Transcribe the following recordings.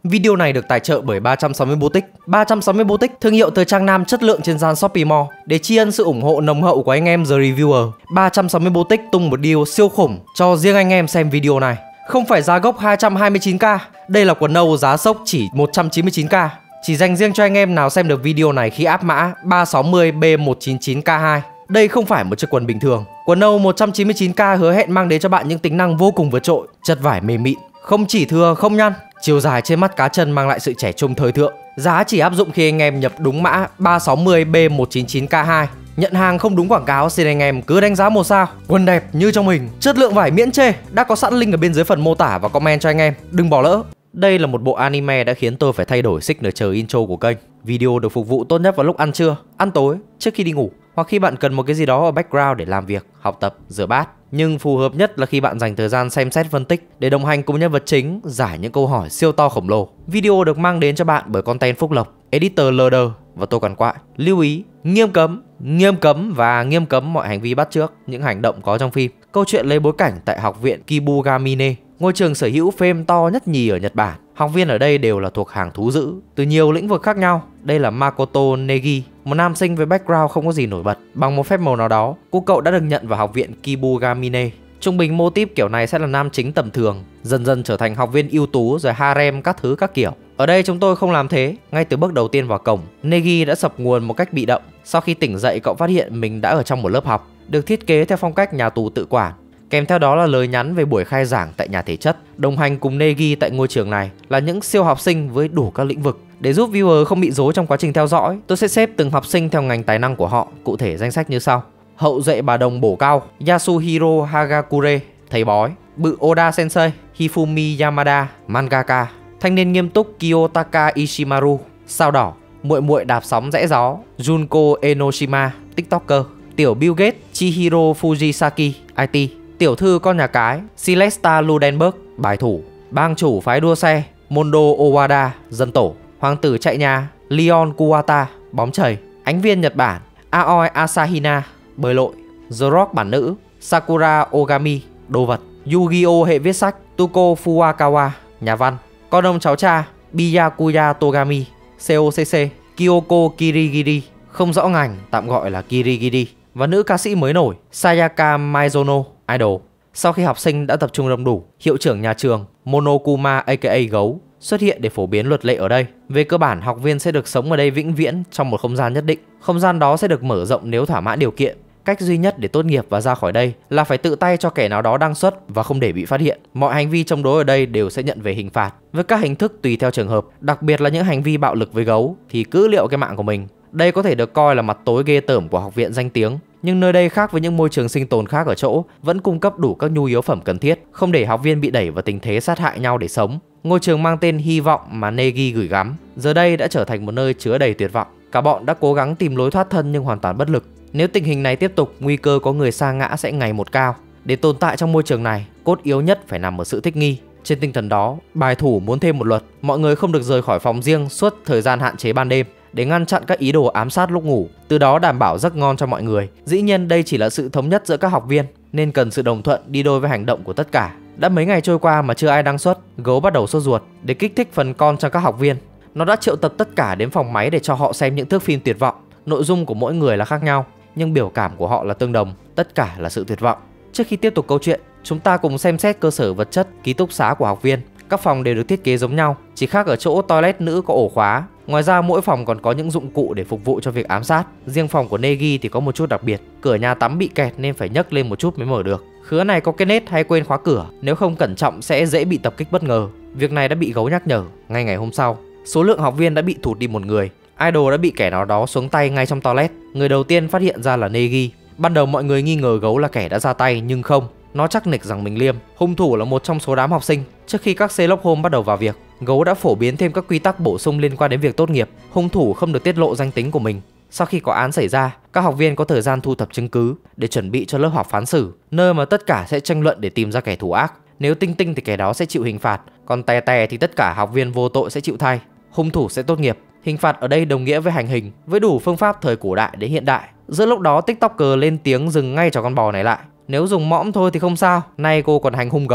Video này được tài trợ bởi 360 Boutique. 360 Boutique, thương hiệu thời trang nam chất lượng trên sàn Shopee Mall. Để tri ân sự ủng hộ nồng hậu của anh em The Reviewer, 360 Boutique tung một deal siêu khủng cho riêng anh em xem video này. Không phải giá gốc 229k, đây là quần Âu giá sốc chỉ 199k. Chỉ dành riêng cho anh em nào xem được video này khi áp mã 360B199K2. Đây không phải một chiếc quần bình thường. Quần Âu 199k hứa hẹn mang đến cho bạn những tính năng vô cùng vượt trội, chất vải mềm mịn, không chỉ thừa không nhăn, chiều dài trên mắt cá chân mang lại sự trẻ trung thời thượng. Giá chỉ áp dụng khi anh em nhập đúng mã 360B199K2. Nhận hàng không đúng quảng cáo, xin anh em cứ đánh giá 1 sao. Quần đẹp như trong hình, chất lượng vải miễn chê. Đã có sẵn link ở bên dưới phần mô tả và comment cho anh em, đừng bỏ lỡ. Đây là một bộ anime đã khiến tôi phải thay đổi signature intro của kênh. Video được phục vụ tốt nhất vào lúc ăn trưa, ăn tối, trước khi đi ngủ, hoặc khi bạn cần một cái gì đó ở background để làm việc, học tập, rửa bát. Nhưng phù hợp nhất là khi bạn dành thời gian xem xét phân tích để đồng hành cùng nhân vật chính, giải những câu hỏi siêu to khổng lồ. Video được mang đến cho bạn bởi Content Phúc Lộc, Editor Loader và tôi Còn Quại. Lưu ý, nghiêm cấm và nghiêm cấm mọi hành vi bắt chước những hành động có trong phim. Câu chuyện lấy bối cảnh tại học viện Kibugamine, ngôi trường sở hữu phêm to nhất nhì ở Nhật Bản. Học viên ở đây đều là thuộc hàng thú dữ từ nhiều lĩnh vực khác nhau. Đây là Makoto Negi, một nam sinh với background không có gì nổi bật. Bằng một phép màu nào đó, cô cậu đã được nhận vào học viện Kibugamine. Trung bình mô típ kiểu này sẽ là nam chính tầm thường, dần dần trở thành học viên ưu tú rồi harem các thứ các kiểu. Ở đây chúng tôi không làm thế. Ngay từ bước đầu tiên vào cổng, Negi đã sập nguồn một cách bị động. Sau khi tỉnh dậy, cậu phát hiện mình đã ở trong một lớp học được thiết kế theo phong cách nhà tù tự quản. Kèm theo đó là lời nhắn về buổi khai giảng tại nhà thể chất. Đồng hành cùng Negi tại ngôi trường này là những siêu học sinh với đủ các lĩnh vực. Để giúp viewer không bị rối trong quá trình theo dõi, tôi sẽ xếp từng học sinh theo ngành tài năng của họ. Cụ thể danh sách như sau: hậu duệ bà đồng bổ cao Yasuhiro Hagakure, thầy bói; bự Oda Sensei Hifumi Yamada, mangaka; thanh niên nghiêm túc Kiyotaka Ishimaru, sao đỏ; muội muội đạp sóng rẽ gió Junko Enoshima, tiktoker; tiểu Bill Gates Chihiro Fujisaki, IT; tiểu thư con nhà cái Celesta Ludenberg, bài thủ; bang chủ phái đua xe Mondo Owada, dân tổ; hoàng tử chạy nhà Leon Kuwata, bóng chày; ánh viên Nhật Bản Aoi Asahina, bơi lội; The Rock bản nữ Sakura Ogami, đồ vật; Yu-Gi-Oh hệ viết sách Tuko Fuwakawa, nhà văn; con ông cháu cha Byakuya Togami, COCC; Kyoko Kirigiri, không rõ ngành, tạm gọi là Kirigiri; và nữ ca sĩ mới nổi Sayaka Maizono, idol. Sau khi học sinh đã tập trung đông đủ, hiệu trưởng nhà trường Monokuma aka Gấu xuất hiện để phổ biến luật lệ ở đây. Về cơ bản, học viên sẽ được sống ở đây vĩnh viễn trong một không gian nhất định. Không gian đó sẽ được mở rộng nếu thỏa mãn điều kiện. Cách duy nhất để tốt nghiệp và ra khỏi đây là phải tự tay cho kẻ nào đó đăng xuất và không để bị phát hiện. Mọi hành vi chống đối ở đây đều sẽ nhận về hình phạt, với các hình thức tùy theo trường hợp. Đặc biệt là những hành vi bạo lực với Gấu thì cứ liệu cái mạng của mình. Đây có thể được coi là mặt tối ghê tởm của học viện danh tiếng, nhưng nơi đây khác với những môi trường sinh tồn khác ở chỗ vẫn cung cấp đủ các nhu yếu phẩm cần thiết, không để học viên bị đẩy vào tình thế sát hại nhau để sống. Ngôi trường mang tên hy vọng mà Negi gửi gắm giờ đây đã trở thành một nơi chứa đầy tuyệt vọng. Cả bọn đã cố gắng tìm lối thoát thân nhưng hoàn toàn bất lực. Nếu tình hình này tiếp tục, nguy cơ có người sa ngã sẽ ngày một cao. Để tồn tại trong môi trường này, cốt yếu nhất phải nằm ở sự thích nghi. Trên tinh thần đó, bài thủ muốn thêm một luật: mọi người không được rời khỏi phòng riêng suốt thời gian hạn chế ban đêm, để ngăn chặn các ý đồ ám sát lúc ngủ, từ đó đảm bảo giấc ngon cho mọi người. Dĩ nhiên đây chỉ là sự thống nhất giữa các học viên, nên cần sự đồng thuận đi đôi với hành động của tất cả. Đã mấy ngày trôi qua mà chưa ai đăng xuất, Gấu bắt đầu sốt ruột. Để kích thích phần con cho các học viên, nó đã triệu tập tất cả đến phòng máy để cho họ xem những thước phim tuyệt vọng. Nội dung của mỗi người là khác nhau, nhưng biểu cảm của họ là tương đồng, tất cả là sự tuyệt vọng. Trước khi tiếp tục câu chuyện, chúng ta cùng xem xét cơ sở vật chất ký túc xá của học viên. Các phòng đều được thiết kế giống nhau, chỉ khác ở chỗ toilet nữ có ổ khóa. Ngoài ra mỗi phòng còn có những dụng cụ để phục vụ cho việc ám sát. Riêng phòng của Negi thì có một chút đặc biệt, cửa nhà tắm bị kẹt nên phải nhấc lên một chút mới mở được. Khứa này có cái nết hay quên khóa cửa, nếu không cẩn trọng sẽ dễ bị tập kích bất ngờ. Việc này đã bị Gấu nhắc nhở. Ngay ngày hôm sau, số lượng học viên đã bị thụt đi một người. Idol đã bị kẻ nào đó xuống tay ngay trong toilet. Người đầu tiên phát hiện ra là Negi. Ban đầu mọi người nghi ngờ Gấu là kẻ đã ra tay, nhưng không. Nó chắc nịch rằng mình liêm. Hung thủ là một trong số đám học sinh. Trước khi các Sherlock Holmes bắt đầu vào việc, Gấu đã phổ biến thêm các quy tắc bổ sung liên quan đến việc tốt nghiệp. Hung thủ không được tiết lộ danh tính của mình. Sau khi có án xảy ra, các học viên có thời gian thu thập chứng cứ để chuẩn bị cho lớp học phán xử, nơi mà tất cả sẽ tranh luận để tìm ra kẻ thủ ác. Nếu tinh tinh thì kẻ đó sẽ chịu hình phạt, còn tè tè thì tất cả học viên vô tội sẽ chịu thay. Hung thủ sẽ tốt nghiệp. Hình phạt ở đây đồng nghĩa với hành hình, với đủ phương pháp thời cổ đại đến hiện đại. Giữa lúc đó, tiktoker lên tiếng dừng ngay cho con bò này lại. Nếu dùng mõm thôi thì không sao, nay cô còn hành hung Gấu.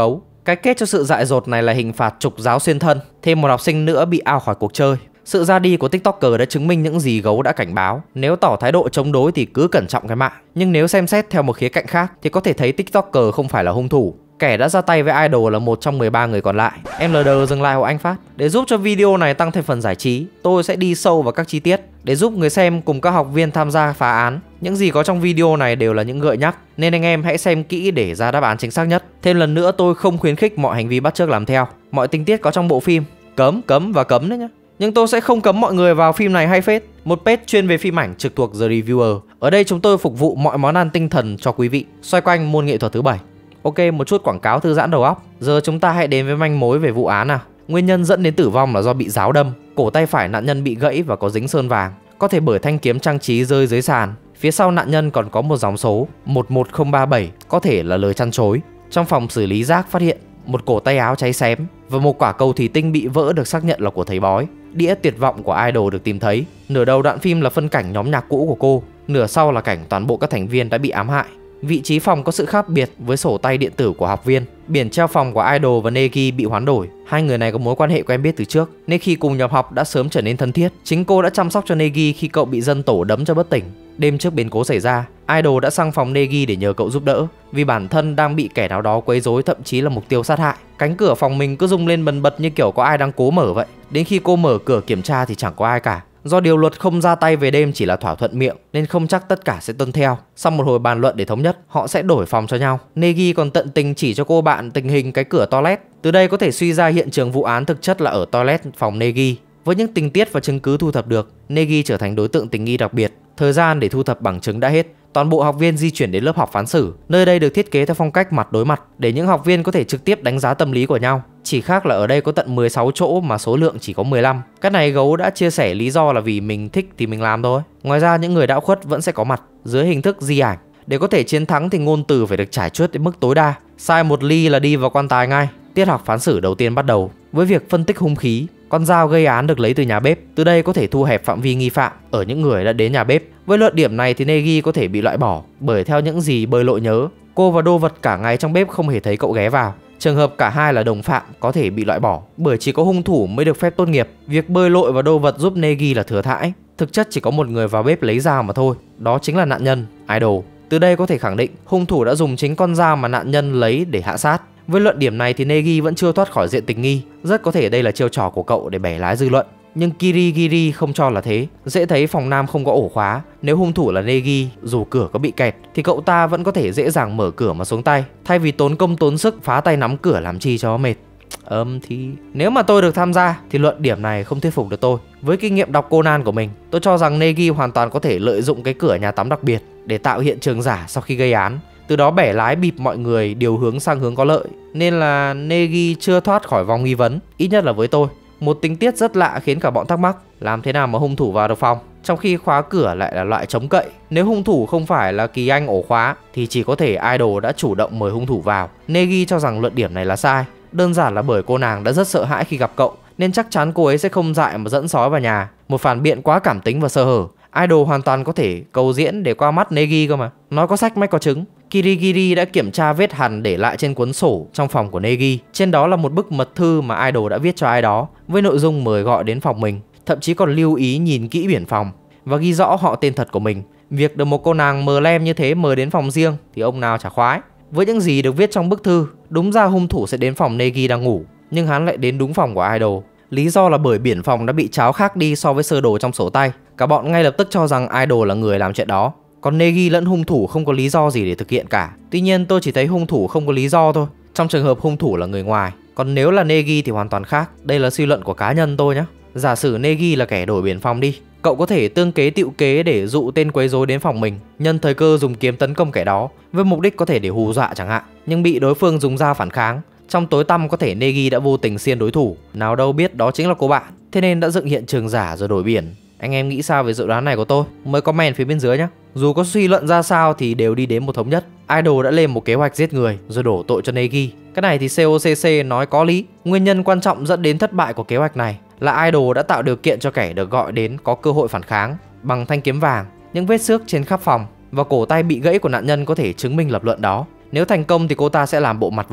Cái kết cho sự dại dột này là hình phạt trục giáo xuyên thân, thêm một học sinh nữa bị out khỏi cuộc chơi. Sự ra đi của TikToker đã chứng minh những gì Gấu đã cảnh báo. Nếu tỏ thái độ chống đối thì cứ cẩn trọng cái mạng. Nhưng nếu xem xét theo một khía cạnh khác thì có thể thấy TikToker không phải là hung thủ. Kẻ đã ra tay với idol là một trong 13 người còn lại. Em LD dừng lại hộ anh Phát. Để giúp cho video này tăng thêm phần giải trí, tôi sẽ đi sâu vào các chi tiết để giúp người xem cùng các học viên tham gia phá án. Những gì có trong video này đều là những gợi nhắc, nên anh em hãy xem kỹ để ra đáp án chính xác nhất. Thêm lần nữa, tôi không khuyến khích mọi hành vi bắt chước làm theo. Mọi tình tiết có trong bộ phim cấm và cấm đấy nhá. Nhưng tôi sẽ không cấm mọi người vào phim này hay phết. Một page chuyên về phim ảnh trực thuộc The Reviewer. Ở đây chúng tôi phục vụ mọi món ăn tinh thần cho quý vị, xoay quanh môn nghệ thuật thứ 7. Ok, một chút quảng cáo thư giãn đầu óc. Giờ chúng ta hãy đến với manh mối về vụ án nào. Nguyên nhân dẫn đến tử vong là do bị giáo đâm. Cổ tay phải nạn nhân bị gãy và có dính sơn vàng, có thể bởi thanh kiếm trang trí rơi dưới sàn. Phía sau nạn nhân còn có một dòng số 11037, có thể là lời chăn chối. Trong phòng xử lý rác phát hiện một cổ tay áo cháy xém và một quả cầu thủy tinh bị vỡ được xác nhận là của thầy bói. Đĩa tuyệt vọng của idol được tìm thấy. Nửa đầu đoạn phim là phân cảnh nhóm nhạc cũ của cô, nửa sau là cảnh toàn bộ các thành viên đã bị ám hại. Vị trí phòng có sự khác biệt với sổ tay điện tử của học viên. Biển treo phòng của idol và Negi bị hoán đổi. Hai người này có mối quan hệ quen biết từ trước, nên khi cùng nhập học đã sớm trở nên thân thiết. Chính cô đã chăm sóc cho Negi khi cậu bị dân tổ đấm cho bất tỉnh. Đêm trước biến cố xảy ra, idol đã sang phòng Negi để nhờ cậu giúp đỡ, vì bản thân đang bị kẻ nào đó quấy rối, thậm chí là mục tiêu sát hại. Cánh cửa phòng mình cứ rung lên bần bật như kiểu có ai đang cố mở vậy. Đến khi cô mở cửa kiểm tra thì chẳng có ai cả. Do điều luật không ra tay về đêm chỉ là thỏa thuận miệng nên không chắc tất cả sẽ tuân theo. Sau một hồi bàn luận để thống nhất, họ sẽ đổi phòng cho nhau. Negi còn tận tình chỉ cho cô bạn tình hình cái cửa toilet. Từ đây có thể suy ra hiện trường vụ án thực chất là ở toilet phòng Negi. Với những tình tiết và chứng cứ thu thập được, Negi trở thành đối tượng tình nghi đặc biệt. Thời gian để thu thập bằng chứng đã hết. Toàn bộ học viên di chuyển đến lớp học phán xử. Nơi đây được thiết kế theo phong cách mặt đối mặt để những học viên có thể trực tiếp đánh giá tâm lý của nhau. Chỉ khác là ở đây có tận 16 chỗ mà số lượng chỉ có 15. Cái này Gấu đã chia sẻ lý do là vì mình thích thì mình làm thôi. Ngoài ra những người đã khuất vẫn sẽ có mặt dưới hình thức di ảnh. Để có thể chiến thắng thì ngôn từ phải được trải chuốt đến mức tối đa. Sai một ly là đi vào quan tài ngay. Tiết học phán xử đầu tiên bắt đầu với việc phân tích hung khí. Con dao gây án được lấy từ nhà bếp. Từ đây có thể thu hẹp phạm vi nghi phạm ở những người đã đến nhà bếp. Với luận điểm này thì Negi có thể bị loại bỏ, bởi theo những gì Bơi Lội nhớ, cô và Đô Vật cả ngày trong bếp không hề thấy cậu ghé vào. Trường hợp cả hai là đồng phạm có thể bị loại bỏ, bởi chỉ có hung thủ mới được phép tốt nghiệp. Việc Bơi Lội và Đô Vật giúp Negi là thừa thãi. Thực chất chỉ có một người vào bếp lấy dao mà thôi, đó chính là nạn nhân, idol. Từ đây có thể khẳng định hung thủ đã dùng chính con dao mà nạn nhân lấy để hạ sát. Với luận điểm này thì Negi vẫn chưa thoát khỏi diện tình nghi. Rất có thể đây là chiêu trò của cậu để bẻ lái dư luận. Nhưng Kirigiri không cho là thế. Dễ thấy phòng nam không có ổ khóa. Nếu hung thủ là Negi, dù cửa có bị kẹt thì cậu ta vẫn có thể dễ dàng mở cửa mà xuống tay, thay vì tốn công tốn sức phá tay nắm cửa làm chi cho mệt. Thì nếu mà tôi được tham gia thì luận điểm này không thuyết phục được tôi. Với kinh nghiệm đọc Conan của mình, tôi cho rằng Negi hoàn toàn có thể lợi dụng cái cửa nhà tắm đặc biệt để tạo hiện trường giả sau khi gây án, từ đó bẻ lái bịp mọi người điều hướng sang hướng có lợi. Nên là Negi chưa thoát khỏi vòng nghi vấn, ít nhất là với tôi. Một tình tiết rất lạ khiến cả bọn thắc mắc, làm thế nào mà hung thủ vào được phòng, trong khi khóa cửa lại là loại chống cậy. Nếu hung thủ không phải là Kỳ Anh ổ khóa thì chỉ có thể idol đã chủ động mời hung thủ vào. Negi cho rằng luận điểm này là sai, đơn giản là bởi cô nàng đã rất sợ hãi khi gặp cậu, nên chắc chắn cô ấy sẽ không dại mà dẫn sói vào nhà. Một phản biện quá cảm tính và sơ hở. Idol hoàn toàn có thể cầu diễn để qua mắt Negi cơ mà. Nói có sách mách có chứng. Kirigiri đã kiểm tra vết hằn để lại trên cuốn sổ trong phòng của Negi. Trên đó là một bức mật thư mà idol đã viết cho ai đó, với nội dung mời gọi đến phòng mình. Thậm chí còn lưu ý nhìn kỹ biển phòng và ghi rõ họ tên thật của mình. Việc được một cô nàng mờ lem như thế mời đến phòng riêng thì ông nào chả khoái. Với những gì được viết trong bức thư, đúng ra hung thủ sẽ đến phòng Negi đang ngủ, nhưng hắn lại đến đúng phòng của idol. Lý do là bởi biển phòng đã bị tráo khác đi so với sơ đồ trong sổ tay. Cả bọn ngay lập tức cho rằng idol là người làm chuyện đó, còn Negi lẫn hung thủ không có lý do gì để thực hiện cả. Tuy nhiên tôi chỉ thấy hung thủ không có lý do thôi, trong trường hợp hung thủ là người ngoài. Còn nếu là Negi thì hoàn toàn khác. Đây là suy luận của cá nhân tôi nhé. Giả sử Negi là kẻ đổi biển phòng đi, cậu có thể tương kế tựu kế để dụ tên quấy rối đến phòng mình, nhân thời cơ dùng kiếm tấn công kẻ đó, với mục đích có thể để hù dọa chẳng hạn, nhưng bị đối phương dùng dao phản kháng. Trong tối tăm có thể Negi đã vô tình xiên đối thủ, nào đâu biết đó chính là cô bạn, thế nên đã dựng hiện trường giả rồi đổi biển. Anh em nghĩ sao về dự đoán này của tôi? Mới comment phía bên dưới nhé. Dù có suy luận ra sao thì đều đi đến một thống nhất. Idol đã lên một kế hoạch giết người rồi đổ tội cho Negi. Cái này thì COCC nói có lý. Nguyên nhân quan trọng dẫn đến thất bại của kế hoạch này là idol đã tạo điều kiện cho kẻ được gọi đến có cơ hội phản kháng bằng thanh kiếm vàng. Những vết xước trên khắp phòng và cổ tay bị gãy của nạn nhân có thể chứng minh lập luận đó. Nếu thành công thì cô ta sẽ làm bộ mặt vô tội,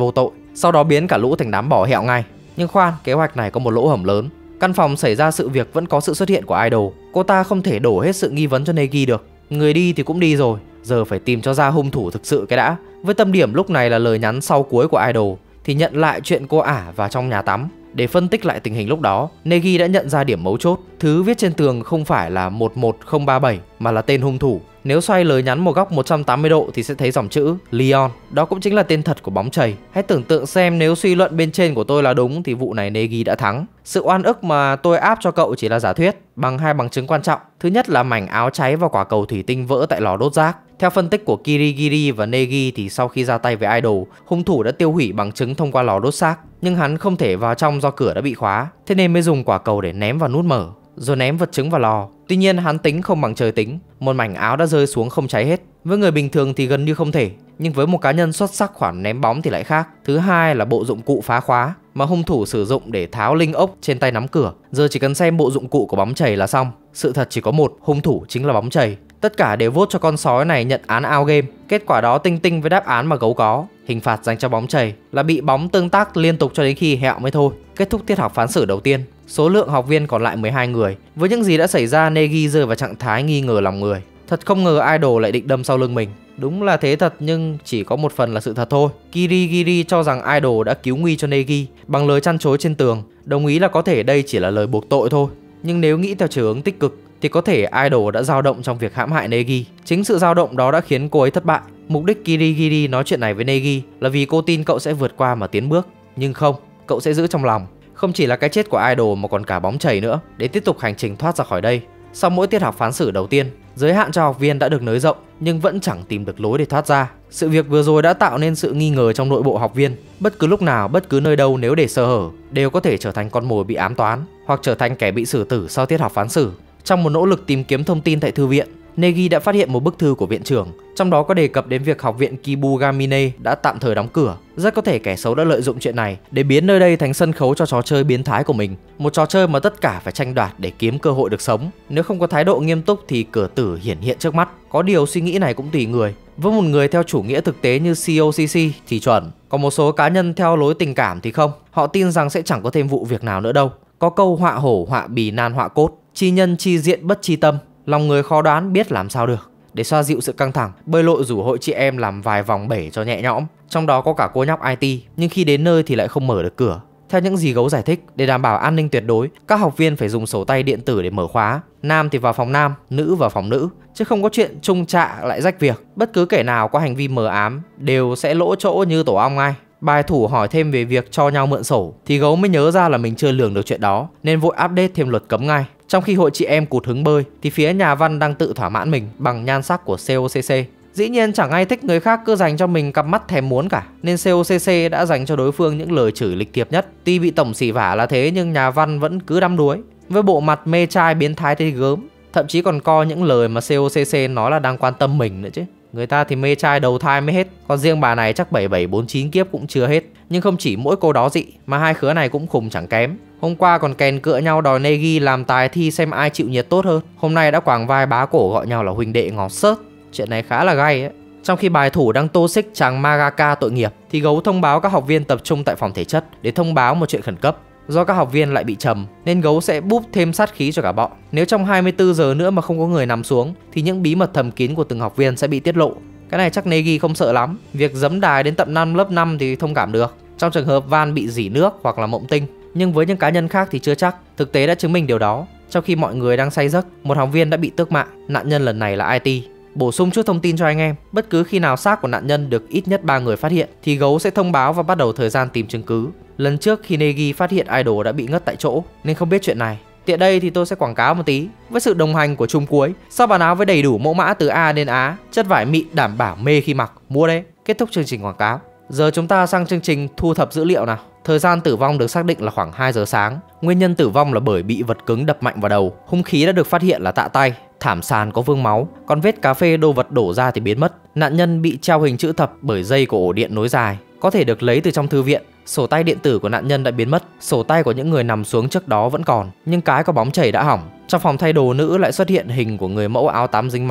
sau đó biến cả lũ thành đám bò hẹo ngay. Nhưng khoan, kế hoạch này có một lỗ hổng lớn. Căn phòng xảy ra sự việc vẫn có sự xuất hiện của idol. Cô ta không thể đổ hết sự nghi vấn cho Neji được. Người đi thì cũng đi rồi, giờ phải tìm cho ra hung thủ thực sự cái đã. Với tâm điểm lúc này là lời nhắn sau cuối của idol thì nhận lại chuyện cô ả vào trong nhà tắm. Để phân tích lại tình hình lúc đó, Neji đã nhận ra điểm mấu chốt. Thứ viết trên tường không phải là 11037 mà là tên hung thủ. Nếu xoay lời nhắn một góc 180 độ thì sẽ thấy dòng chữ Leon. Đó cũng chính là tên thật của bóng chày. Hãy tưởng tượng xem nếu suy luận bên trên của tôi là đúng thì vụ này Neji đã thắng. Sự oan ức mà tôi áp cho cậu chỉ là giả thuyết bằng hai bằng chứng quan trọng. Thứ nhất là mảnh áo cháy và quả cầu thủy tinh vỡ tại lò đốt rác. Theo phân tích của Kirigiri và Neji thì sau khi ra tay với idol, hung thủ đã tiêu hủy bằng chứng thông qua lò đốt xác. Nhưng hắn không thể vào trong do cửa đã bị khóa, thế nên mới dùng quả cầu để ném vào nút mở, rồi ném vật chứng vào lò. Tuy nhiên hắn tính không bằng trời tính, một mảnh áo đã rơi xuống không cháy hết. Với người bình thường thì gần như không thể, nhưng với một cá nhân xuất sắc khoản ném bóng thì lại khác. Thứ hai là bộ dụng cụ phá khóa mà hung thủ sử dụng để tháo linh ốc trên tay nắm cửa. Giờ chỉ cần xem bộ dụng cụ của bóng chày là xong. Sự thật chỉ có một, hung thủ chính là bóng chày. Tất cả đều vote cho con sói này nhận án out game. Kết quả đó tinh tinh với đáp án mà gấu có. Hình phạt dành cho bóng chày là bị bóng tương tác liên tục cho đến khi hẹo mới thôi. Kết thúc tiết học phán xử đầu tiên, số lượng học viên còn lại 12 người. Với những gì đã xảy ra, Neji rơi vào trạng thái nghi ngờ lòng người. Thật không ngờ idol lại định đâm sau lưng mình. Đúng là thế thật, nhưng chỉ có một phần là sự thật thôi. Kirigiri cho rằng idol đã cứu nguy cho Neji bằng lời chăn chối trên tường, đồng ý là có thể đây chỉ là lời buộc tội thôi. Nhưng nếu nghĩ theo chiều hướng tích cực thì có thể idol đã dao động trong việc hãm hại Neji. Chính sự dao động đó đã khiến cô ấy thất bại. Mục đích Kirigiri nói chuyện này với Neji là vì cô tin cậu sẽ vượt qua mà tiến bước. Nhưng không, cậu sẽ giữ trong lòng. Không chỉ là cái chết của idol mà còn cả bóng chày nữa, để tiếp tục hành trình thoát ra khỏi đây. Sau mỗi tiết học phán xử đầu tiên, giới hạn cho học viên đã được nới rộng nhưng vẫn chẳng tìm được lối để thoát ra. Sự việc vừa rồi đã tạo nên sự nghi ngờ trong nội bộ học viên. Bất cứ lúc nào, bất cứ nơi đâu nếu để sơ hở đều có thể trở thành con mồi bị ám toán hoặc trở thành kẻ bị xử tử sau tiết học phán xử. Trong một nỗ lực tìm kiếm thông tin tại thư viện, Neji đã phát hiện một bức thư của viện trưởng, trong đó có đề cập đến việc học viện Kibugamine đã tạm thời đóng cửa. Rất có thể kẻ xấu đã lợi dụng chuyện này để biến nơi đây thành sân khấu cho trò chơi biến thái của mình. Một trò chơi mà tất cả phải tranh đoạt để kiếm cơ hội được sống. Nếu không có thái độ nghiêm túc thì cửa tử hiển hiện trước mắt. Có điều suy nghĩ này cũng tùy người. Với một người theo chủ nghĩa thực tế như COCC thì chuẩn, còn một số cá nhân theo lối tình cảm thì không. Họ tin rằng sẽ chẳng có thêm vụ việc nào nữa đâu. Có câu họa hổ họa bì nan họa cốt, chi nhân chi diện bất chi tâm. Lòng người khó đoán biết làm sao được. Để xoa dịu sự căng thẳng, bơi lội rủ hội chị em làm vài vòng bể cho nhẹ nhõm. Trong đó có cả cô nhóc IT, nhưng khi đến nơi thì lại không mở được cửa. Theo những gì gấu giải thích, để đảm bảo an ninh tuyệt đối, các học viên phải dùng sổ tay điện tử để mở khóa. Nam thì vào phòng nam, nữ vào phòng nữ, chứ không có chuyện chung trạ lại rách việc. Bất cứ kẻ nào có hành vi mờ ám đều sẽ lỗ chỗ như tổ ong ngay. Bài thủ hỏi thêm về việc cho nhau mượn sổ thì gấu mới nhớ ra là mình chưa lường được chuyện đó, nên vội update thêm luật cấm ngay. Trong khi hội chị em cụt hứng bơi thì phía nhà văn đang tự thỏa mãn mình bằng nhan sắc của COCC. Dĩ nhiên chẳng ai thích người khác cứ dành cho mình cặp mắt thèm muốn cả, nên COCC đã dành cho đối phương những lời chửi lịch thiệp nhất. Tuy bị tổng xỉ vả là thế nhưng nhà văn vẫn cứ đắm đuối với bộ mặt mê trai biến thái thế gớm. Thậm chí còn coi những lời mà COCC nói là đang quan tâm mình nữa chứ. Người ta thì mê trai đầu thai mới hết, còn riêng bà này chắc 7749 kiếp cũng chưa hết. Nhưng không chỉ mỗi cô đó dị mà hai khứa này cũng khùng chẳng kém. Hôm qua còn kèn cựa nhau đòi Neji làm tài thi xem ai chịu nhiệt tốt hơn. Hôm nay đã quàng vai bá cổ gọi nhau là huynh đệ ngọt xớt. Chuyện này khá là gay ấy. Trong khi bài thủ đang tô xích chàng Magaka tội nghiệp thì gấu thông báo các học viên tập trung tại phòng thể chất để thông báo một chuyện khẩn cấp. Do các học viên lại bị trầm nên gấu sẽ búp thêm sát khí cho cả bọn. Nếu trong 24 giờ nữa mà không có người nằm xuống thì những bí mật thầm kín của từng học viên sẽ bị tiết lộ. Cái này chắc Neji không sợ lắm. Việc giấm đài đến tận năm lớp 5 thì thông cảm được, trong trường hợp Van bị rỉ nước hoặc là mộng tinh. Nhưng với những cá nhân khác thì chưa chắc. Thực tế đã chứng minh điều đó. Trong khi mọi người đang say giấc, một học viên đã bị tước mạng. Nạn nhân lần này là IT. Bổ sung chút thông tin cho anh em, bất cứ khi nào xác của nạn nhân được ít nhất 3 người phát hiện thì gấu sẽ thông báo và bắt đầu thời gian tìm chứng cứ. Lần trước khi Neji phát hiện idol đã bị ngất tại chỗ nên không biết chuyện này. Tiện đây thì tôi sẽ quảng cáo một tí. Với sự đồng hành của Chung Cuối, sau bản áo với đầy đủ mẫu mã từ A đến Á, chất vải mịn đảm bảo mê khi mặc, mua đấy. Kết thúc chương trình quảng cáo. Giờ chúng ta sang chương trình thu thập dữ liệu nào. Thời gian tử vong được xác định là khoảng 2 giờ sáng. Nguyên nhân tử vong là bởi bị vật cứng đập mạnh vào đầu. Hung khí đã được phát hiện là tạ tay. Thảm sàn có vương máu, còn vết cà phê đồ vật đổ ra thì biến mất. Nạn nhân bị treo hình chữ thập bởi dây của ổ điện nối dài, có thể được lấy từ trong thư viện. Sổ tay điện tử của nạn nhân đã biến mất. Sổ tay của những người nằm xuống trước đó vẫn còn, nhưng cái có bóng chảy đã hỏng. Trong phòng thay đồ nữ lại xuất hiện hình của người mẫu áo tắm dính máu.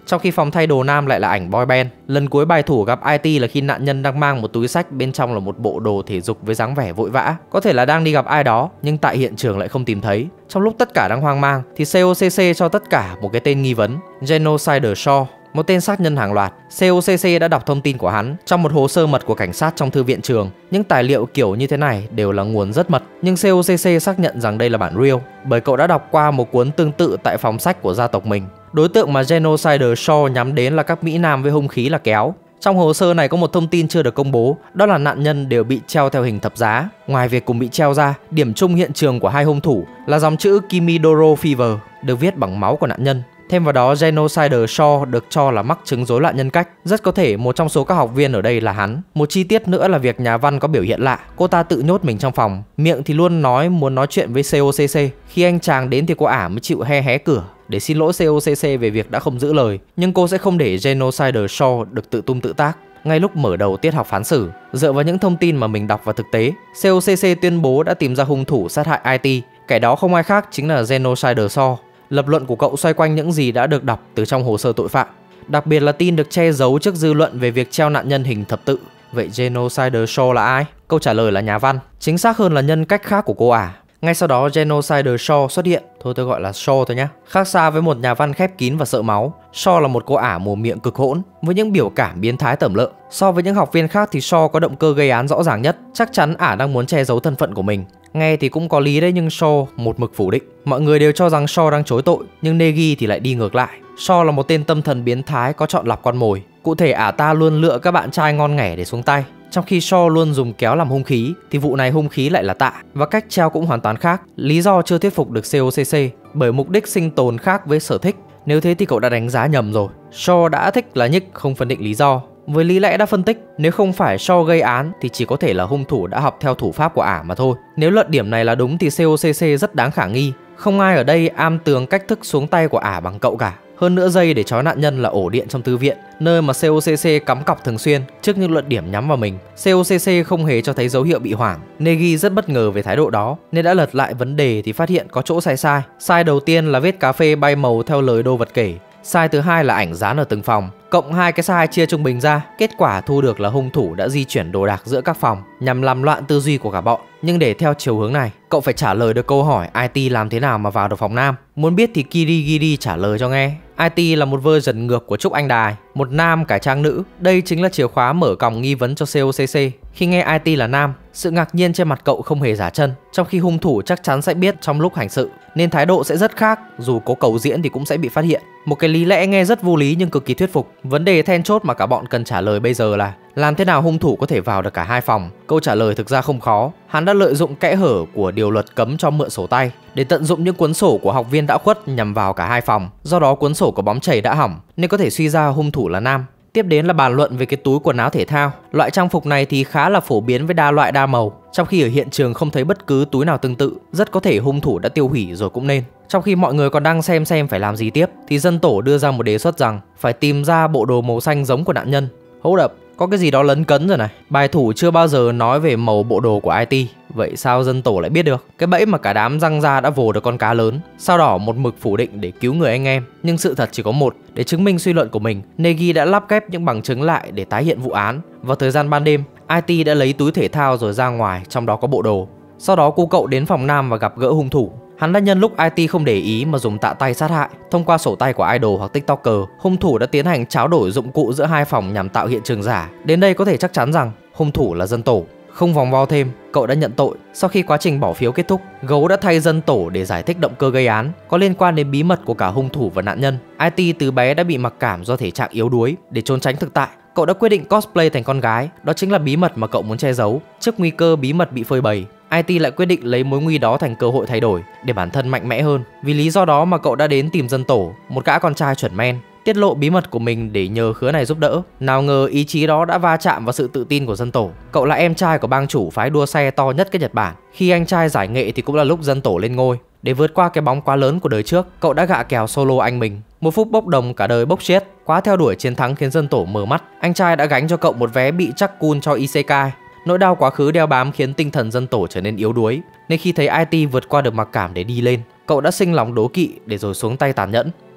Trong khi phòng thay đồ nam lại là ảnh boy band. Lần cuối bài thủ gặp IT là khi nạn nhân đang mang một túi xách, bên trong là một bộ đồ thể dục với dáng vẻ vội vã. Có thể là đang đi gặp ai đó, nhưng tại hiện trường lại không tìm thấy. Trong lúc tất cả đang hoang mang thì COCC cho tất cả một cái tên nghi vấn: Genocider Shaw, một tên sát nhân hàng loạt. COCC đã đọc thông tin của hắn trong một hồ sơ mật của cảnh sát trong thư viện trường. Những tài liệu kiểu như thế này đều là nguồn rất mật, nhưng COCC xác nhận rằng đây là bản real bởi cậu đã đọc qua một cuốn tương tự tại phòng sách của gia tộc mình. Đối tượng mà Genocider Shaw nhắm đến là các Mỹ Nam với hung khí là kéo. Trong hồ sơ này có một thông tin chưa được công bố, đó là nạn nhân đều bị treo theo hình thập giá. Ngoài việc cùng bị treo ra, điểm chung hiện trường của hai hung thủ là dòng chữ Kimidoro Fever được viết bằng máu của nạn nhân. Thêm vào đó, Genocider Shaw được cho là mắc chứng rối loạn nhân cách. Rất có thể một trong số các học viên ở đây là hắn. Một chi tiết nữa là việc nhà văn có biểu hiện lạ. Cô ta tự nhốt mình trong phòng, miệng thì luôn nói muốn nói chuyện với COCC. Khi anh chàng đến thì cô ả mới chịu hé cửa để xin lỗi COCC về việc đã không giữ lời. Nhưng cô sẽ không để Genocider Shaw được tự tung tự tác. Ngay lúc mở đầu tiết học phán xử, dựa vào những thông tin mà mình đọc vào thực tế, COCC tuyên bố đã tìm ra hung thủ sát hại IT. Kẻ đó không ai khác chính là Genocider Shaw. Lập luận của cậu xoay quanh những gì đã được đọc từ trong hồ sơ tội phạm, đặc biệt là tin được che giấu trước dư luận về việc treo nạn nhân hình thập tự. Vậy Genocider Shaw là ai? Câu trả lời là nhà văn, chính xác hơn là nhân cách khác của cô ả. Ngay sau đó Genocider Shaw xuất hiện, thôi tôi gọi là Shaw thôi nhé. Khác xa với một nhà văn khép kín và sợ máu, Shaw là một cô ả mồm miệng cực hỗn với những biểu cảm biến thái tởm lợm. So với những học viên khác thì Shaw có động cơ gây án rõ ràng nhất. Chắc chắn ả đang muốn che giấu thân phận của mình. Nghe thì cũng có lý đấy, nhưng Shaw một mực phủ định. Mọi người đều cho rằng Shaw đang chối tội, nhưng Negi thì lại đi ngược lại. Shaw là một tên tâm thần biến thái có chọn lọc con mồi. Cụ thể ả ta luôn lựa các bạn trai ngon nghẻ để xuống tay. Trong khi Shaw luôn dùng kéo làm hung khí, thì vụ này hung khí lại là tạ, và cách treo cũng hoàn toàn khác. Lý do chưa thuyết phục được COCC bởi mục đích sinh tồn khác với sở thích. Nếu thế thì cậu đã đánh giá nhầm rồi. Shaw đã thích là nhích, không phân định lý do. Với lý lẽ đã phân tích, nếu không phải Shaw gây án thì chỉ có thể là hung thủ đã học theo thủ pháp của ả mà thôi. Nếu luận điểm này là đúng thì COCC rất đáng khả nghi. Không ai ở đây am tường cách thức xuống tay của ả bằng cậu cả. Hơn nữa, dây để trói nạn nhân là ổ điện trong thư viện, nơi mà COCC cắm cọc thường xuyên. Trước những luận điểm nhắm vào mình, COCC không hề cho thấy dấu hiệu bị hoảng. Negi rất bất ngờ về thái độ đó, nên đã lật lại vấn đề thì phát hiện có chỗ sai. Sai đầu tiên là vết cà phê bay màu theo lời đô vật kể. Sai thứ hai là ảnh dán ở từng phòng. Cộng hai cái sai chia trung bình ra, kết quả thu được là hung thủ đã di chuyển đồ đạc giữa các phòng nhằm làm loạn tư duy của cả bọn. Nhưng để theo chiều hướng này, cậu phải trả lời được câu hỏi IT làm thế nào mà vào được phòng nam. Muốn biết thì Kirigiri trả lời cho nghe. IT là một version ngược của Trúc Anh Đài, một nam cải trang nữ. Đây chính là chìa khóa mở còng nghi vấn cho COCC. Khi nghe IT là nam, sự ngạc nhiên trên mặt cậu không hề giả chân, trong khi hung thủ chắc chắn sẽ biết trong lúc hành sự, nên thái độ sẽ rất khác. Dù có cầu diễn thì cũng sẽ bị phát hiện. Một cái lý lẽ nghe rất vô lý nhưng cực kỳ thuyết phục. Vấn đề then chốt mà cả bọn cần trả lời bây giờ là làm thế nào hung thủ có thể vào được cả hai phòng. Câu trả lời thực ra không khó. Hắn đã lợi dụng kẽ hở của điều luật cấm cho mượn sổ tay để tận dụng những cuốn sổ của học viên đã khuất nhằm vào cả hai phòng. Do đó cuốn sổ có bóng chảy đã hỏng nên có thể suy ra hung thủ là nam. Tiếp đến là bàn luận về cái túi quần áo thể thao. Loại trang phục này thì khá là phổ biến với đa loại đa màu, trong khi ở hiện trường không thấy bất cứ túi nào tương tự. Rất có thể hung thủ đã tiêu hủy rồi cũng nên. Trong khi mọi người còn đang xem phải làm gì tiếp thì dân tổ đưa ra một đề xuất rằng phải tìm ra bộ đồ màu xanh giống của nạn nhân. Hold up, có cái gì đó lấn cấn rồi này. Bài thủ chưa bao giờ nói về màu bộ đồ của IT, vậy sao dân tổ lại biết được? Cái bẫy mà cả đám răng ra đã vồ được con cá lớn. Sao Đỏ một mực phủ định để cứu người anh em, nhưng sự thật chỉ có một. Để chứng minh suy luận của mình, Negi đã lắp ghép những bằng chứng lại để tái hiện vụ án. Vào thời gian ban đêm, IT đã lấy túi thể thao rồi ra ngoài, trong đó có bộ đồ. Sau đó cô cậu đến phòng nam và gặp gỡ hung thủ. Hắn đã nhân lúc IT không để ý mà dùng tạ tay sát hại. Thông qua sổ tay của idol hoặc tiktoker, hung thủ đã tiến hành tráo đổi dụng cụ giữa hai phòng nhằm tạo hiện trường giả. Đến đây có thể chắc chắn rằng hung thủ là dân tổ. Không vòng vo thêm, cậu đã nhận tội. Sau khi quá trình bỏ phiếu kết thúc, Gấu đã thay dân tổ để giải thích động cơ gây án có liên quan đến bí mật của cả hung thủ và nạn nhân. IT từ bé đã bị mặc cảm do thể trạng yếu đuối. Để trốn tránh thực tại, cậu đã quyết định cosplay thành con gái. Đó chính là bí mật mà cậu muốn che giấu. Trước nguy cơ bí mật bị phơi bày, IT lại quyết định lấy mối nguy đó thành cơ hội thay đổi để bản thân mạnh mẽ hơn. Vì lý do đó mà cậu đã đến tìm dân tổ, một gã con trai chuẩn men, tiết lộ bí mật của mình để nhờ khứa này giúp đỡ. Nào ngờ ý chí đó đã va chạm vào sự tự tin của dân tổ. Cậu là em trai của bang chủ phái đua xe to nhất cái Nhật Bản. Khi anh trai giải nghệ thì cũng là lúc dân tổ lên ngôi. Để vượt qua cái bóng quá lớn của đời trước, cậu đã gạ kèo solo anh mình. Một phút bốc đồng cả đời bốc chết. Quá theo đuổi chiến thắng khiến dân tổ mờ mắt. Anh trai đã gánh cho cậu một vé bị chắc cun cho Isekai. Nỗi đau quá khứ đeo bám khiến tinh thần dân tổ trở nên yếu đuối, nên khi thấy IT vượt qua được mặc cảm để đi lên, cậu đã sinh lòng đố kỵ để rồi xuống tay tàn nhẫn.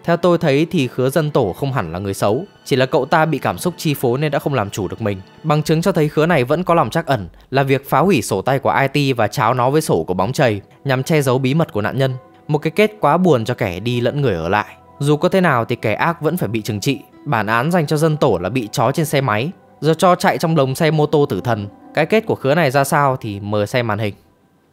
Theo tôi thấy thì Khứa Dân Tổ không hẳn là người xấu, chỉ là cậu ta bị cảm xúc chi phối nên đã không làm chủ được mình. Bằng chứng cho thấy Khứa này vẫn có lòng trắc ẩn là việc phá hủy sổ tay của IT và tráo nó với sổ của bóng chày nhằm che giấu bí mật của nạn nhân. Một cái kết quá buồn cho kẻ đi lẫn người ở lại. Dù có thế nào thì kẻ ác vẫn phải bị trừng trị. Bản án dành cho Dân Tổ là bị trói trên xe máy rồi cho chạy trong lồng xe mô tô tử thần. Cái kết của Khứa này ra sao thì mời xem màn hình.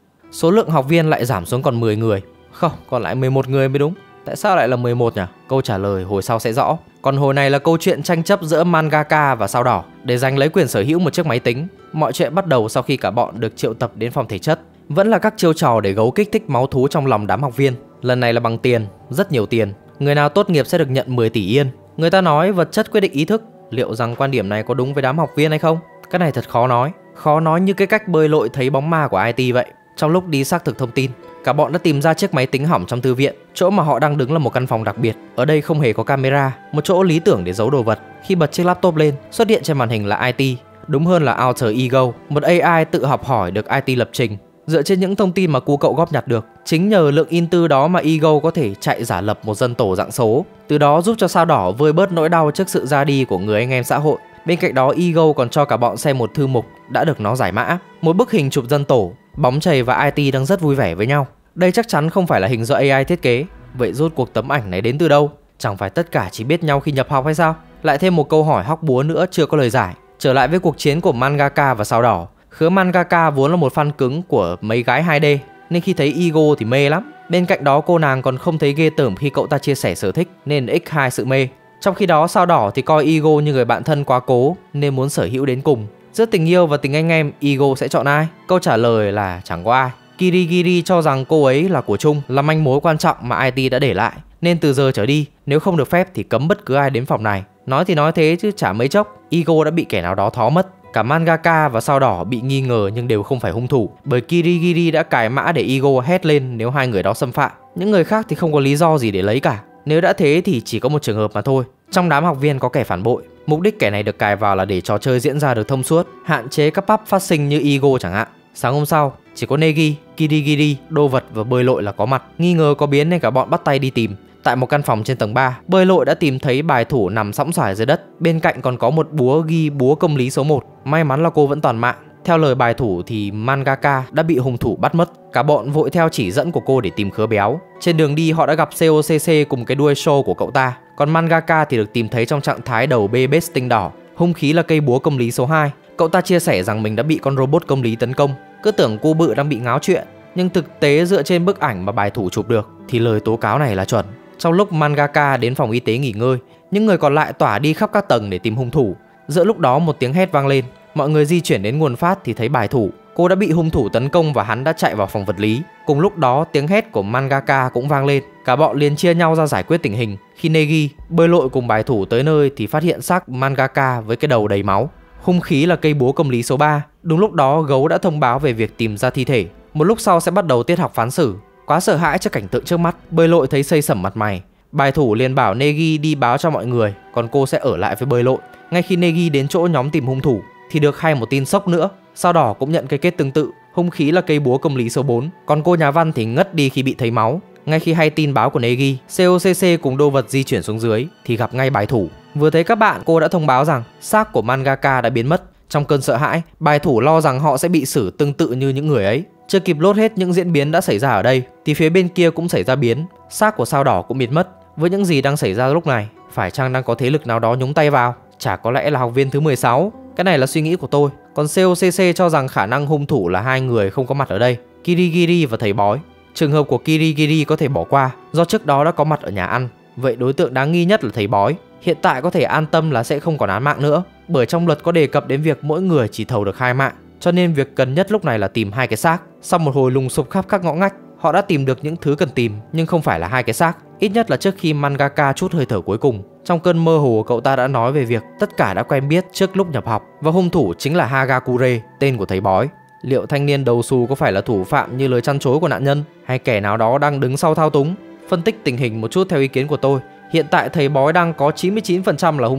Số lượng học viên lại giảm xuống còn 10 người. Không, còn lại 11 người mới đúng. Tại sao lại là 11 nhỉ? Câu trả lời hồi sau sẽ rõ. Còn hồi này là câu chuyện tranh chấp giữa mangaka và Sao Đỏ để giành lấy quyền sở hữu một chiếc máy tính. Mọi chuyện bắt đầu sau khi cả bọn được triệu tập đến phòng thể chất. Vẫn là các chiêu trò để gấu kích thích máu thú trong lòng đám học viên. Lần này là bằng tiền, rất nhiều tiền. Người nào tốt nghiệp sẽ được nhận 10 tỷ yên. Người ta nói vật chất quyết định ý thức. Liệu rằng quan điểm này có đúng với đám học viên hay không? Cái này thật khó nói. Khó nói như cái cách bơi lội thấy bóng ma của IT vậy. Trong lúc đi xác thực thông tin, cả bọn đã tìm ra chiếc máy tính hỏng trong thư viện. Chỗ mà họ đang đứng là một căn phòng đặc biệt. Ở đây không hề có camera, một chỗ lý tưởng để giấu đồ vật. Khi bật chiếc laptop lên, xuất hiện trên màn hình là IT, đúng hơn là Alter Ego, một AI tự học hỏi được IT lập trình. Dựa trên những thông tin mà cu cậu góp nhặt được, chính nhờ lượng in tư đó mà Ego có thể chạy giả lập một dân tổ dạng số, từ đó giúp cho Sao Đỏ vơi bớt nỗi đau trước sự ra đi của người anh em xã hội. Bên cạnh đó, Ego còn cho cả bọn xem một thư mục đã được nó giải mã, một bức hình chụp dân tổ. Bóng chày và IT đang rất vui vẻ với nhau. Đây chắc chắn không phải là hình do AI thiết kế. Vậy rốt cuộc tấm ảnh này đến từ đâu? Chẳng phải tất cả chỉ biết nhau khi nhập học hay sao? Lại thêm một câu hỏi hóc búa nữa chưa có lời giải. Trở lại với cuộc chiến của mangaka và Sao Đỏ. Khứa mangaka vốn là một fan cứng của mấy gái 2D, nên khi thấy Ego thì mê lắm. Bên cạnh đó cô nàng còn không thấy ghê tởm khi cậu ta chia sẻ sở thích, nên x2 sự mê. Trong khi đó Sao Đỏ thì coi Ego như người bạn thân quá cố nên muốn sở hữu đến cùng. Giữa tình yêu và tình anh em, Ego sẽ chọn ai? Câu trả lời là chẳng có ai. Kirigiri cho rằng cô ấy là của chung, là manh mối quan trọng mà IT đã để lại. Nên từ giờ trở đi, nếu không được phép thì cấm bất cứ ai đến phòng này. Nói thì nói thế chứ chả mấy chốc, Ego đã bị kẻ nào đó thó mất. Cả mangaka và Sao Đỏ bị nghi ngờ nhưng đều không phải hung thủ, bởi Kirigiri đã cài mã để Ego hét lên nếu hai người đó xâm phạm. Những người khác thì không có lý do gì để lấy cả. Nếu đã thế thì chỉ có một trường hợp mà thôi. Trong đám học viên có kẻ phản bội. Mục đích kẻ này được cài vào là để trò chơi diễn ra được thông suốt, hạn chế các pub phát sinh như Ego chẳng hạn. Sáng hôm sau, chỉ có Negi, Kirigiri, Đô Vật và Bơi Lội là có mặt. Nghi ngờ có biến nên cả bọn bắt tay đi tìm. Tại một căn phòng trên tầng 3, Bơi Lội đã tìm thấy bài thủ nằm sõng soài dưới đất. Bên cạnh còn có một búa ghi búa công lý số 1. May mắn là cô vẫn toàn mạng. Theo lời bài thủ thì mangaka đã bị hung thủ bắt mất. Cả bọn vội theo chỉ dẫn của cô để tìm Khứa Béo. Trên đường đi họ đã gặp COCC cùng cái đuôi show của cậu ta. Còn mangaka thì được tìm thấy trong trạng thái đầu bê bết tinh đỏ. Hung khí là cây búa công lý số 2. Cậu ta chia sẻ rằng mình đã bị con robot công lý tấn công. Cứ tưởng cô bự đang bị ngáo chuyện, nhưng thực tế dựa trên bức ảnh mà bài thủ chụp được thì lời tố cáo này là chuẩn. Trong lúc mangaka đến phòng y tế nghỉ ngơi, những người còn lại tỏa đi khắp các tầng để tìm hung thủ. Giữa lúc đó một tiếng hét vang lên. Mọi người di chuyển đến nguồn phát thì thấy bài thủ. Cô đã bị hung thủ tấn công và hắn đã chạy vào phòng vật lý. Cùng lúc đó tiếng hét của mangaka cũng vang lên. Cả bọn liền chia nhau ra giải quyết tình hình. Khi Negi, Bơi Lội cùng bài thủ tới nơi thì phát hiện xác mangaka với cái đầu đầy máu. Hung khí là cây búa công lý số 3. Đúng lúc đó Gấu đã thông báo về việc tìm ra thi thể. Một lúc sau sẽ bắt đầu tiết học phán xử. Quá sợ hãi trước cảnh tượng trước mắt, Bơi Lội thấy xây sẩm mặt mày. Bài thủ liền bảo Negi đi báo cho mọi người, còn cô sẽ ở lại với Bơi Lội. Ngay khi Negi đến chỗ nhóm tìm hung thủ thì được hay một tin sốc nữa. Sao Đỏ cũng nhận cái kết tương tự. Hung khí là cây búa công lý số 4. Còn cô nhà văn thì ngất đi khi bị thấy máu. Ngay khi hay tin báo của Negi, COCC cùng Đô Vật di chuyển xuống dưới thì gặp ngay bài thủ. Vừa thấy các bạn, cô đã thông báo rằng xác của mangaka đã biến mất. Trong cơn sợ hãi, bài thủ lo rằng họ sẽ bị xử tương tự như những người ấy. Chưa kịp lốt hết những diễn biến đã xảy ra ở đây thì phía bên kia cũng xảy ra biến. Xác của Sao Đỏ cũng biến mất. Với những gì đang xảy ra lúc này, phải chăng đang có thế lực nào đó nhúng tay vào? Chả có lẽ là học viên thứ 16. Cái này là suy nghĩ của tôi. Còn COCC cho rằng khả năng hung thủ là hai người không có mặt ở đây, Kirigiri và thầy bói. Trường hợp của Kirigiri có thể bỏ qua do trước đó đã có mặt ở nhà ăn. Vậy đối tượng đáng nghi nhất là thầy bói. Hiện tại có thể an tâm là sẽ không còn án mạng nữa, bởi trong luật có đề cập đến việc mỗi người chỉ thầu được 2 mạng. Cho nên việc cần nhất lúc này là tìm 2 cái xác. Sau một hồi lùng sục khắp các ngõ ngách, họ đã tìm được những thứ cần tìm, nhưng không phải là 2 cái xác. Ít nhất là trước khi mangaka trút hơi thở cuối cùng. Trong cơn mơ hồ, cậu ta đã nói về việc tất cả đã quen biết trước lúc nhập học, và hung thủ chính là Hagakure, tên của thầy bói. Liệu thanh niên đầu xù có phải là thủ phạm như lời chăn chối của nạn nhân, hay kẻ nào đó đang đứng sau thao túng? Phân tích tình hình một chút theo ý kiến của tôi, hiện tại thầy bói đang có 99% là hung thủ,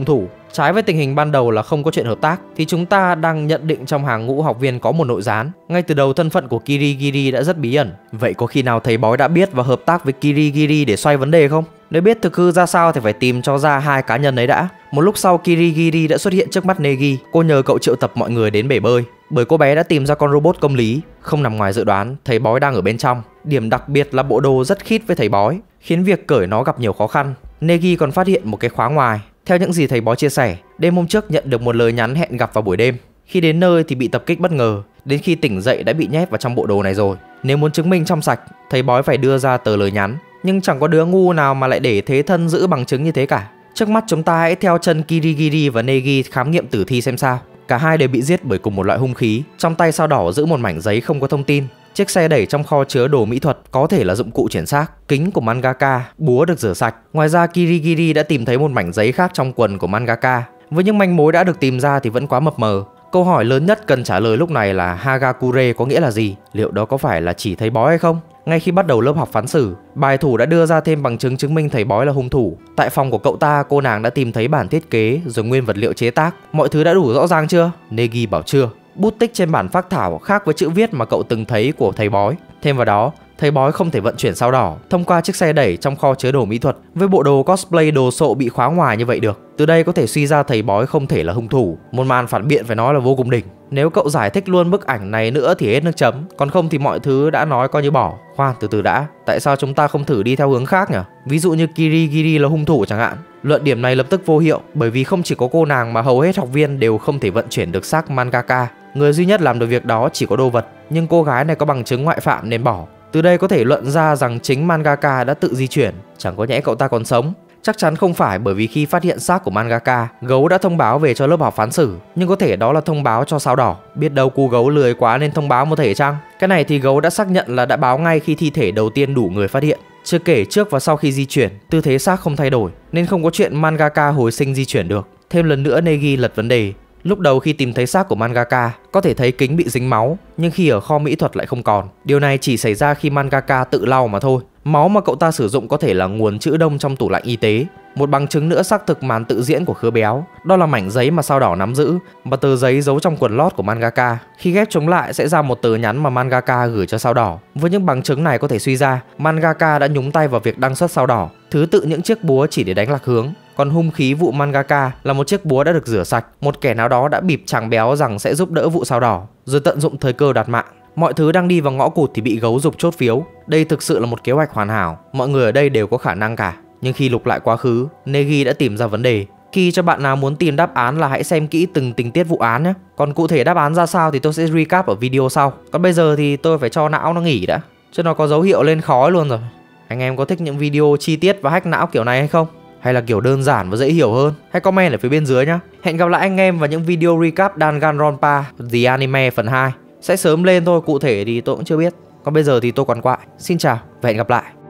Trái với tình hình ban đầu là không có chuyện hợp tác, thì chúng ta đang nhận định trong hàng ngũ học viên có một nội gián. Ngay từ đầu thân phận của Kirigiri đã rất bí ẩn. Vậy có khi nào thầy bói đã biết và hợp tác với Kirigiri để xoay vấn đề không? Nếu biết thực hư ra sao thì phải tìm cho ra hai cá nhân ấy đã. Một lúc sau Kirigiri đã xuất hiện trước mắt Negi. Cô nhờ cậu triệu tập mọi người đến bể bơi, bởi cô bé đã tìm ra con robot công lý. Không nằm ngoài dự đoán, thầy bói đang ở bên trong. Điểm đặc biệt là bộ đồ rất khít với thầy bói, khiến việc cởi nó gặp nhiều khó khăn. Negi còn phát hiện một cái khóa ngoài. Theo những gì thầy bói chia sẻ, đêm hôm trước nhận được một lời nhắn hẹn gặp vào buổi đêm. Khi đến nơi thì bị tập kích bất ngờ, đến khi tỉnh dậy đã bị nhét vào trong bộ đồ này rồi. Nếu muốn chứng minh trong sạch, thầy bói phải đưa ra tờ lời nhắn, nhưng chẳng có đứa ngu nào mà lại để thế thân giữ bằng chứng như thế cả. Trước mắt chúng ta hãy theo chân Kirigiri và Negi khám nghiệm tử thi xem sao. Cả hai đều bị giết bởi cùng một loại hung khí. Trong tay sao đỏ giữ một mảnh giấy không có thông tin. Chiếc xe đẩy trong kho chứa đồ mỹ thuật có thể là dụng cụ chuyển xác. Kính của mangaka, búa được rửa sạch. Ngoài ra Kirigiri đã tìm thấy một mảnh giấy khác trong quần của mangaka. Với những manh mối đã được tìm ra thì vẫn quá mập mờ. Câu hỏi lớn nhất cần trả lời lúc này là Hagakure có nghĩa là gì? Liệu đó có phải là chỉ thầy bói hay không? Ngay khi bắt đầu lớp học phán xử, bài thủ đã đưa ra thêm bằng chứng chứng minh thầy bói là hung thủ. Tại phòng của cậu ta, cô nàng đã tìm thấy bản thiết kế rồi nguyên vật liệu chế tác. Mọi thứ đã đủ rõ ràng chưa? Negi bảo chưa. Bút tích trên bản phác thảo khác với chữ viết mà cậu từng thấy của thầy bói. Thêm vào đó, thầy bói không thể vận chuyển sao đỏ thông qua chiếc xe đẩy trong kho chứa đồ mỹ thuật với bộ đồ cosplay đồ sộ bị khóa ngoài như vậy được. Từ đây có thể suy ra thầy bói không thể là hung thủ. Một màn phản biện phải nói là vô cùng đỉnh. Nếu cậu giải thích luôn bức ảnh này nữa thì hết nước chấm, còn không thì mọi thứ đã nói coi như bỏ. Khoan, từ từ đã, tại sao chúng ta không thử đi theo hướng khác nhỉ? Ví dụ như Kirigiri là hung thủ chẳng hạn. Luận điểm này lập tức vô hiệu, bởi vì không chỉ có cô nàng mà hầu hết học viên đều không thể vận chuyển được xác mangaka. Người duy nhất làm được việc đó chỉ có đồ vật, nhưng cô gái này có bằng chứng ngoại phạm nên bỏ. Từ đây có thể luận ra rằng chính mangaka đã tự di chuyển, chẳng có nhẽ cậu ta còn sống. Chắc chắn không phải, bởi vì khi phát hiện xác của mangaka, gấu đã thông báo về cho lớp học phán xử, nhưng có thể đó là thông báo cho sao đỏ. Biết đâu cu gấu lười quá nên thông báo một thể chăng? Cái này thì gấu đã xác nhận là đã báo ngay khi thi thể đầu tiên đủ người phát hiện. Chưa kể trước và sau khi di chuyển, tư thế xác không thay đổi nên không có chuyện mangaka hồi sinh di chuyển được. Thêm lần nữa Negi lật vấn đề. Lúc đầu khi tìm thấy xác của mangaka, có thể thấy kính bị dính máu, nhưng khi ở kho mỹ thuật lại không còn. Điều này chỉ xảy ra khi mangaka tự lau mà thôi. Máu mà cậu ta sử dụng có thể là nguồn trữ đông trong tủ lạnh y tế. Một bằng chứng nữa xác thực màn tự diễn của Khứa Béo, đó là mảnh giấy mà sao đỏ nắm giữ và tờ giấy giấu trong quần lót của mangaka. Khi ghép chúng lại sẽ ra một tờ nhắn mà mangaka gửi cho sao đỏ. Với những bằng chứng này có thể suy ra mangaka đã nhúng tay vào việc đăng xuất sao đỏ. Thứ tự những chiếc búa chỉ để đánh lạc hướng, còn hung khí vụ mangaka là một chiếc búa đã được rửa sạch. Một kẻ nào đó đã bịp chàng béo rằng sẽ giúp đỡ vụ sao đỏ, rồi tận dụng thời cơ đoạt mạng. Mọi thứ đang đi vào ngõ cụt thì bị gấu giục chốt phiếu. Đây thực sự là một kế hoạch hoàn hảo. Mọi người ở đây đều có khả năng cả. Nhưng khi lục lại quá khứ, Negi đã tìm ra vấn đề. Khi cho bạn nào muốn tìm đáp án là hãy xem kỹ từng tình tiết vụ án nhé. Còn cụ thể đáp án ra sao thì tôi sẽ recap ở video sau. Còn bây giờ thì tôi phải cho não nó nghỉ đã, chứ nó có dấu hiệu lên khói luôn rồi. Anh em có thích những video chi tiết và hack não kiểu này hay không? Hay là kiểu đơn giản và dễ hiểu hơn? Hãy comment ở phía bên dưới nhé. Hẹn gặp lại anh em vào những video recap Danganronpa The Anime phần 2. Sẽ sớm lên thôi, cụ thể thì tôi cũng chưa biết. Còn bây giờ thì tôi quằn quại. Xin chào và hẹn gặp lại.